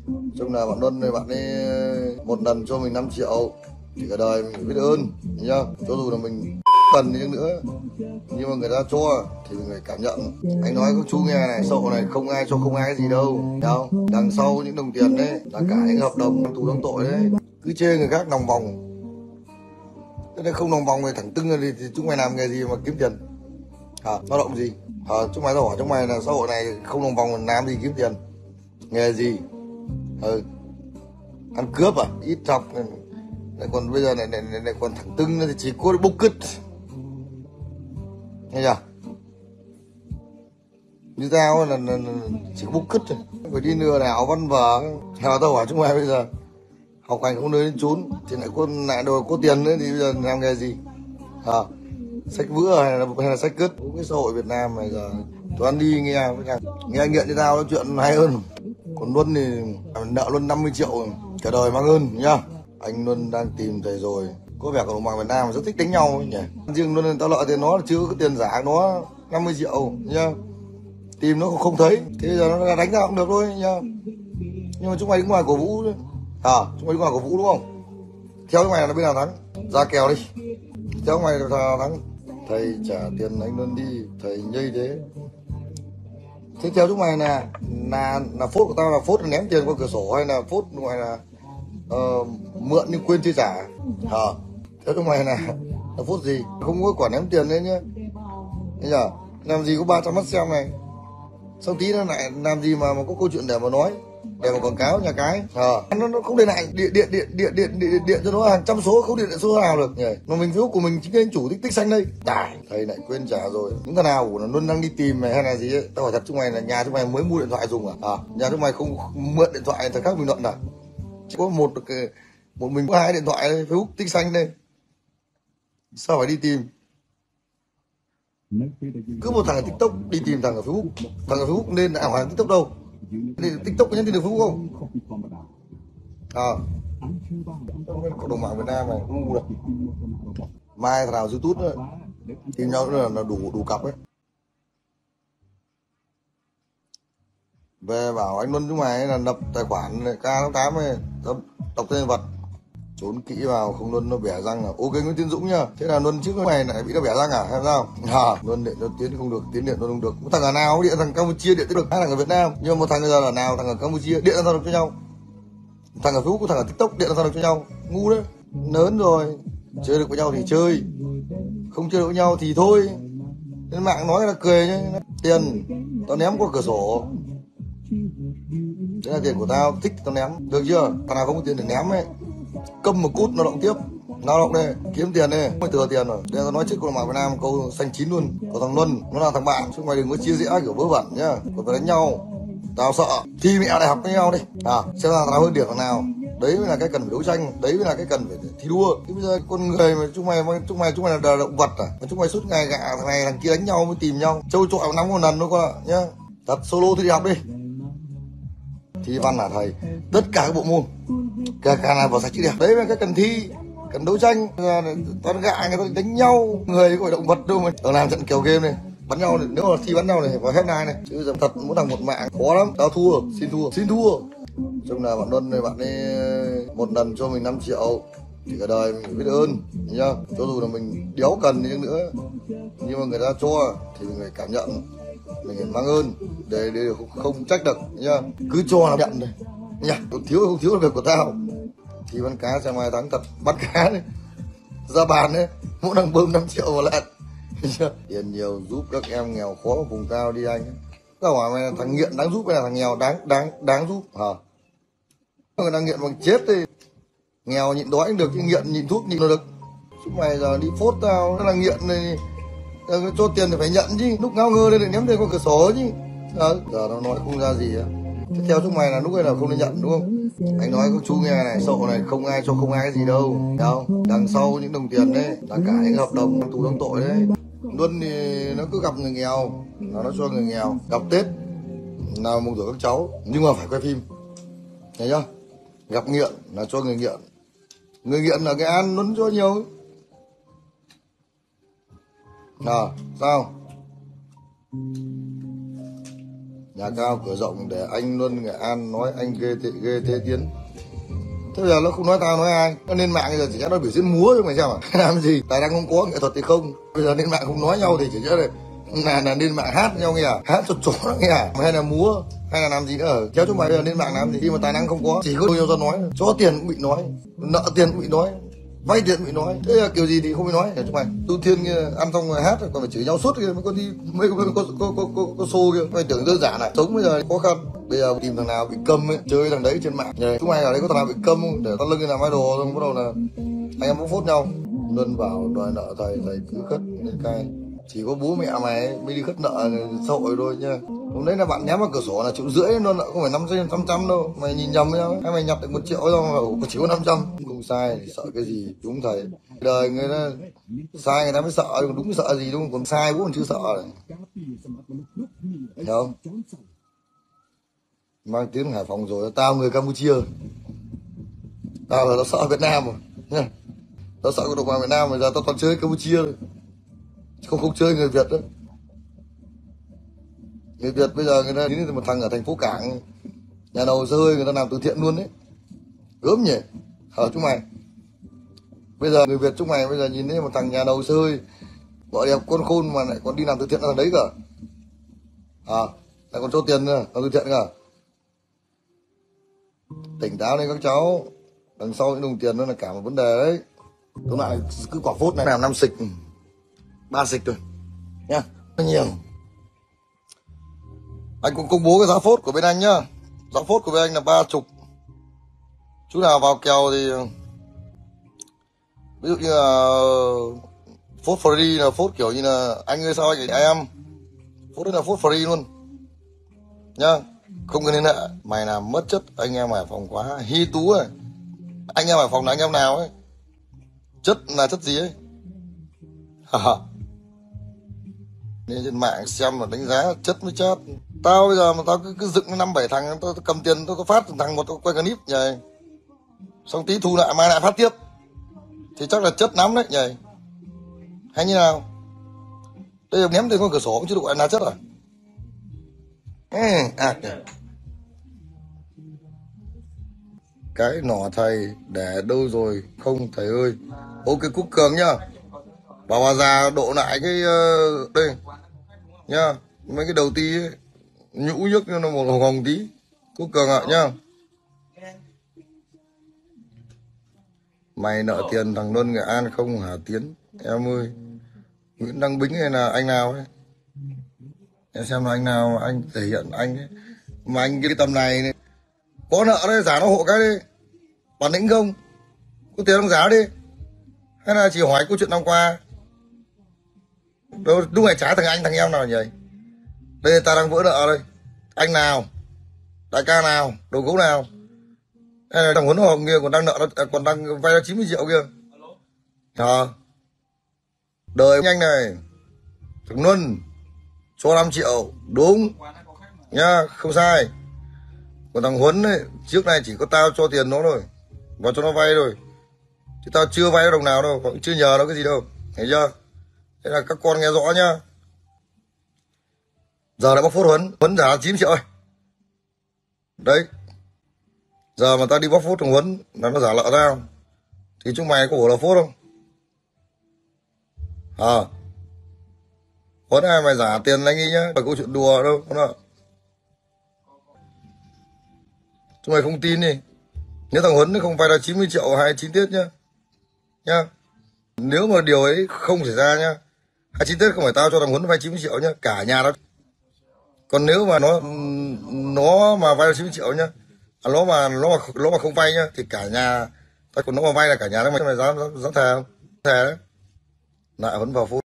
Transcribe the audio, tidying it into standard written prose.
Chung là bạn Luân này, bạn ấy một lần cho mình 5 triệu thì cả đời mình phải biết ơn nhá. Cho dù là mình cần đi chăng nữa nhưng mà người ta cho thì mình phải cảm nhận. Anh nói các chú nghe này, xã hội này không ai cho không ai cái gì đâu, thấy không? Đằng sau những đồng tiền đấy là cả những hợp đồng tù đóng tội đấy. Cứ chê người khác lòng vòng, thế nên không lòng vòng thì thẳng tưng thì chúng mày làm nghề gì mà kiếm tiền lao động gì chúng mày tao hỏi chúng mày là xã hội này không lòng vòng làm gì kiếm tiền, nghề gì? Ăn cướp à? Ít học lại còn bây giờ lại còn thẳng tưng thì chỉ có bốc cứt, nghe chưa? Như tao là chỉ có bốc cứt thôi, phải đi lừa đảo văn vở. Tao hỏi chúng mày bây giờ học hành không nơi đến chốn thì lại đồ có tiền nữa thì bây giờ làm nghề gì? Sách vữa hay là sách cứt? Cái xã hội Việt Nam này giờ toàn đi nghe anh nghiện như tao nói chuyện hay hơn. Còn Luân thì nợ Luân 50 triệu cả đời mang ơn nhá. Anh Luân đang tìm thầy rồi. Có vẻ của đồng bằng Việt Nam rất thích đánh nhau ấy nhỉ. Riêng Luân tao nợ tiền nó chưa có tiền giả nó 50 triệu nhá. Tìm nó không thấy, thế giờ nó đánh ra cũng được thôi nhá. Nhưng mà chúng mày đứng ngoài cổ vũ thôi. Chúng mày đứng ngoài cổ vũ đúng không? Theo chúng mày là bên nào thắng? Ra kèo đi. Theo chúng mày là thắng. Thầy trả tiền anh Luân đi, thầy nhây thế. Thế theo chúng mày là phốt của tao là phốt là ném tiền qua cửa sổ hay là phốt ngoài là mượn nhưng quên chưa trả? Theo chúng mày là phốt gì? Không có quả ném tiền đấy nhá. Thấy chưa? Làm gì có 300 mắt xem này. Xong tí nó lại làm gì mà có câu chuyện để mà nói, để mà quảng cáo nhà cái. Nó không để lại điện cho nó hàng trăm số, không điện lại số nào được nhỉ. Mà mình Facebook của mình chính anh chủ tích xanh đây. Thầy lại quên trả rồi. Những cái nào của nó luôn đang đi tìm này hay là gì ấy. Tao hỏi thật chúng mày là nhà chúng mày mới mua điện thoại dùng à? Nhà chúng mày không mượn điện thoại thằng khác bình luận à? Chỉ có một mình có 2 điện thoại đây, Facebook tích xanh đây. Sao phải đi tìm? Cứ một thằng ở TikTok đi tìm thằng ở Facebook. Thằng ở Facebook nên ảo hàng TikTok đâu. TikTok có nhắn tin được Facebook không? Cộng đồng mạng Việt Nam này ngu rồi. Mai thằng nào YouTube nữa tìm nhau nữa là đủ cặp ấy. Về bảo anh Luân chúng mày là lập tài khoản K88 này, đọc tên vật, trốn kỹ vào không Luân nó bẻ răng. Ok Nguyễn Tiến Dũng nhá. Thế là Luân trước mày lại bị nó bẻ răng à hay sao? Luân điện nó tiến không được, tiến điện nó không được. Một thằng ở nào điện thằng Campuchia điện được, 2 thằng ở Việt Nam. Nhưng mà một thằng bây giờ là nào thằng ở Campuchia điện ra được cho nhau. Thằng ở Facebook, thằng ở TikTok điện ra được cho nhau. Ngu đấy. Lớn rồi, chơi được với nhau thì chơi, không chơi được với nhau thì thôi. Trên mạng nói là cười nhá. Tiền tao ném qua cửa sổ, đấy là tiền của tao, thích tao ném, được chưa? Thằng nào không có tiền để ném ấy, câm một cút lao động tiếp, lao động đây, kiếm tiền đây, mới thừa tiền rồi. Đây tao nói trước cộng đồng mạng Việt Nam câu xanh chín luôn. Có thằng Luân nó là thằng bạn, chứ mày đừng có chia rẽ kiểu vớ vẩn nhá. Còn phải đánh nhau, tao sợ. Thi mẹ đại học với nhau đi, xem là thằng nào hơn điểm thằng nào. Đấy mới là cái cần phải đấu tranh, đấy mới là cái cần phải thi đua. Thế bây giờ con người mà chúng mày là động vật à? Mà chúng mày suốt ngày gạ thằng này thằng kia đánh nhau mới tìm nhau, trâu trọi nắm một lần thôi qua nhá. Thật solo thì đi học đi. Thi văn là thầy tất cả các bộ môn, cả là vào sạch chữ đẹp. Đấy là cái cần thi, cần đấu tranh. Toàn gạ người ta đánh nhau, người có phải động vật đâu mà ở làm trận kèo game này bắn nhau này. Nếu mà thi bắn nhau này vào hết này chứ dầm thật mỗi thằng một mạng khó lắm. Tao thua, xin thua. Chung là bạn Luân này, bạn ấy một lần cho mình 5 triệu thì cả đời mình phải biết ơn nhá. Cho dù là mình đéo cần đi chăng nữa nhưng mà người ta cho thì mình phải cảm nhận, mình phải mang ơn để không trách được nhá. Cứ cho là nhận đây nhá. Không thiếu là việc của tao. Thì bắn cá xem ai thắng thật, bắt cá đấy ra bàn đấy, mỗi thằng bơm 5 triệu vào lẹt. Tiền nhiều giúp các em nghèo khó ở vùng cao đi anh. Tao hỏi mày là thằng nghiện đáng giúp hay là thằng nghèo đáng giúp người đang nghiện bằng chết thì nghèo nhịn đói cũng được, chứ nghiện nhịn thuốc nhịn được. Chúng mày giờ đi phốt tao nó là nghiện này, cho tiền thì phải nhận chứ, lúc ngao ngơ lên để ném tiền qua cửa sổ chứ. Giờ nó nói không ra gì á. Thế theo chúng mày là lúc ấy là không nên nhận đúng không? Anh nói các chú nghe này, xã hội này không ai cho không ai cái gì đâu, thấy không? Đằng sau những đồng tiền đấy là cả những hợp đồng tù đóng tội đấy. Luân thì nó cứ gặp người nghèo nó cho người nghèo, gặp Tết nào mừng tuổi các cháu, nhưng mà phải quay phim, thấy chưa? Gặp nghiện là cho người nghiện là cái ăn Luân cho nhiều. Sao Nhà cao cửa rộng để anh Luân Nghệ An nói anh ghê thế Tiến. Thế bây giờ nó không nói tao nói ai? Nó lên mạng bây giờ chỉ cho nó biểu diễn múa thôi mày xem à? Làm gì? Tài năng không có, nghệ thuật thì không. Bây giờ lên mạng không nói nhau thì chỉ cho là lên mạng hát nhau nghe à? Hát cho chó nó nghe à? Hay là múa? Hay là làm gì nữa? Kéo chúng mày bây giờ lên mạng làm gì? Khi mà tài năng không có, chỉ có nhau ra nói. Cho tiền cũng bị nói, nợ tiền cũng bị nói, vay tiền bị nói. Thế là kiểu gì thì không bị nói hả chúng mày? Tu Thiên kia, ăn xong rồi hát còn phải chửi nhau suốt kia mới có đi mới có show kia. Mày tưởng đơn giản này, sống bây giờ khó khăn. Bây giờ tìm thằng nào bị câm ấy, chơi thằng đấy trên mạng. Chúng mày ở đây có thằng nào bị câm không? Để tao lưng làm idol xong bắt đầu là anh em bóc phốt nhau. Luân bảo đòi nợ thầy cứ khất lên cay. Chỉ có bố mẹ mày mới đi khất nợ xã hội thôi nha. Hôm đấy là bạn ném vào cửa sổ là 1,5 triệu luôn nợ, không phải 500 đâu. Mày nhìn nhầm nhau, hay mày nhặt được 1 triệu đâu mà chỉ có 500. Không sai thì sợ cái gì, đúng thầy. Đời người ta sai người ta mới sợ, còn đúng sợ gì đúng không? Còn sai cũng còn chưa sợ này. Thấy không? Mang tiếng Hải Phòng rồi, tao người Campuchia. Tao là tao sợ Việt Nam rồi nha. Tao sợ cộng đồng Việt Nam, bây giờ tao toàn chơi Campuchia rồi. Không chơi người Việt nữa. Người Việt bây giờ người ta nhìn một thằng ở thành phố Cảng, nhà đầu xe hơi người ta làm từ thiện luôn đấy, gớm nhỉ hả chúng mày. Bây giờ người Việt chúng mày bây giờ nhìn thấy một thằng nhà đầu xe hơi vợ đẹp con khôn mà lại còn đi làm từ thiện ở đấy cả lại còn cho tiền nữa làm từ thiện cả. Tỉnh táo lên các cháu, đằng sau những đồng tiền đó là cả một vấn đề đấy. Tóm lại cứ quả phốt này làm 5 xịch 3 xịch rồi nha, nhiều. Anh cũng công bố cái giá phốt của bên anh nhá. Giá phốt của bên anh là 30. Chú nào vào kèo thì ví dụ như là phốt free là phốt kiểu như là anh ơi sao anh em. Phốt đấy là phốt free luôn nhá. Không cần liên hệ. Mày làm mất chất anh em Hải Phòng quá. Hi Tú ơi, anh em Hải Phòng là anh em nào ấy? Chất là chất gì ấy? Nên trên mạng xem mà đánh giá chất mới chết. Tao bây giờ mà tao cứ dựng 5-7 thằng, tao cầm tiền tao có phát thằng một tao quay clip nhỉ, xong tí thu lại mai lại phát tiếp thì chắc là chất lắm đấy nhỉ, hay như nào? Đây là ném từ con cửa sổ cũng chưa được gọi là chất Cái nỏ thầy để đâu rồi không thầy ơi? Ok Quốc Cường nhá, bảo bà già độ lại cái đây nhá, mấy cái đầu ti ấy, nhũ nhức nó một hồng tí. Quốc Cường ạ nhá. Mày nợ tiền thằng Luân Nghệ An không hả Tiến? Em ơi, Nguyễn Đăng Bính hay là anh nào ấy? Em xem là anh nào anh thể hiện anh ấy. Mà anh cái tầm này có nợ đấy, giả nó hộ cái đi. Bản lĩnh không? Có tiền ông giá đi. Hay là chỉ hỏi câu chuyện năm qua? Đâu, đúng là trả thằng em nào nhỉ? Đây ta đang vỡ nợ đây. Anh nào? Đại ca nào? Đồ gấu nào? Hay là thằng Huấn Hồng kia còn đang nợ nó, còn đang vay 90 triệu kia. Đời nhanh này. Thằng Luân cho 5 triệu đúng nhá, không sai. Còn thằng Huấn ấy, trước này chỉ có tao cho tiền nó thôi và cho nó vay thôi, chứ tao chưa vay đồng nào đâu, cũng chưa nhờ nó cái gì đâu, hiểu chưa? Thế là các con nghe rõ nhá. Giờ lại bóc phốt Huấn trả 9 triệu ơi. Đấy, giờ mà tao đi bóc phốt thằng Huấn là nó giả nợ tao thì chúng mày có bổ là phốt không? Huấn ai mày giả tiền anh ấy nhá, phải câu chuyện đùa đâu con ạ. Chúng mày không tin đi. Nếu thằng Huấn không vay là 90 triệu hay 9 tiết nhá. Nếu mà điều ấy không xảy ra nhá, 29 Tết không phải tao cho thằng Huấn vay 90 triệu nhá, cả nhà nó. Còn nếu mà nó mà vay 90 triệu nhá, nó mà không vay nhá thì cả nhà, còn nó mà vay là cả nhà nó, mày dám thề không? Thề đấy. Lại vẫn vào phút.